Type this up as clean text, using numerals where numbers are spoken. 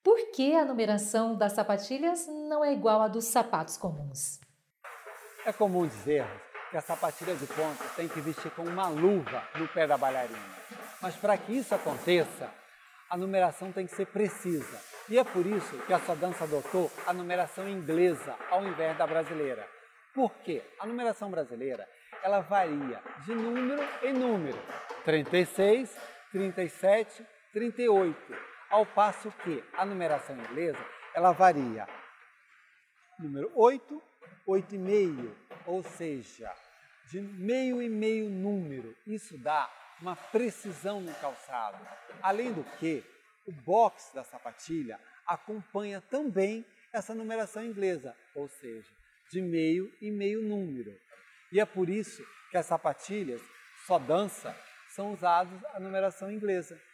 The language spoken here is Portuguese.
Por que a numeração das sapatilhas não é igual à dos sapatos comuns? É comum dizermos que a sapatilha de ponta tem que vestir com uma luva no pé da bailarina. Mas para que isso aconteça, a numeração tem que ser precisa. E é por isso que essa dança adotou a numeração inglesa ao invés da brasileira. Por quê? A numeração brasileira, ela varia de número em número. 36, 37, 38. Ao passo que a numeração inglesa, ela varia número 8, 8,5, ou seja, de meio e meio número. Isso dá uma precisão no calçado. Além do que, o box da sapatilha acompanha também essa numeração inglesa, ou seja, de meio e meio número. E é por isso que as sapatilhas só dança são usadas a numeração inglesa.